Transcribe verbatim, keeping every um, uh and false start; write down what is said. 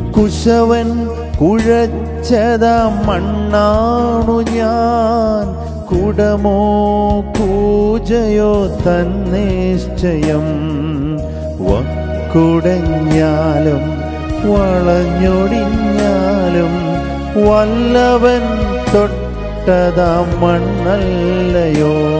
കുശവൻ കുഴച്ചതാ മണ്ണാണു ഞാൻ, കുടമോ കൂജയോ തന്നിശ്ചയം. വക്കുടഞ്ഞാലും വളഞ്ഞൊടിഞ്ഞാലും വല്ലവൻ തൊട്ടതാ മണ്ണല്ലയോ.